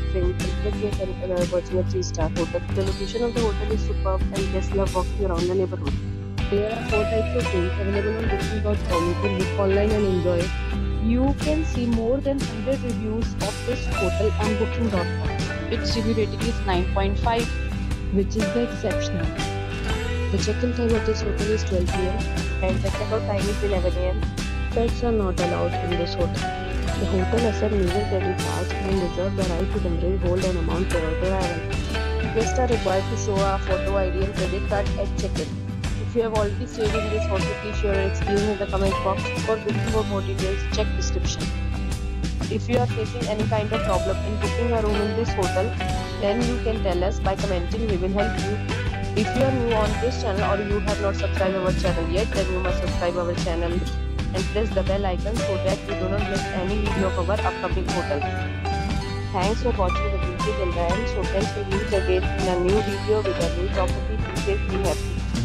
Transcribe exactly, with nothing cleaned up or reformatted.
refrain, consider uh, watching a three star hotel. The location of the hotel is superb and guests love walking around the neighborhood. There are four types of rooms available on booking dot com. You can book online and enjoy it. You can see more than one hundred reviews of this hotel on booking dot com. Its review rating is nine point five, which is the exceptional. The check-in time of this hotel is twelve p m and the check-out time is eleven a m Pets are not allowed in this hotel. The hotel accepts major credit cards and reserves the right to temporarily hold an amount prior to arrival. Guests are required to show a photo I D and credit card at check-in. If you have already stayed in this hotel, please share your experience in the comment box. For booking or more details, check description. If you are facing any kind of problem in booking a room in this hotel, then you can tell us by commenting. We will help you. If you are new on this channel or you have not subscribed our channel yet, then you must subscribe our channel and press the bell icon so that you do not miss any video of our upcoming hotel. Thanks for watching the video till the end. So friends, we meet again in a new video with a new property. Be safe, be happy.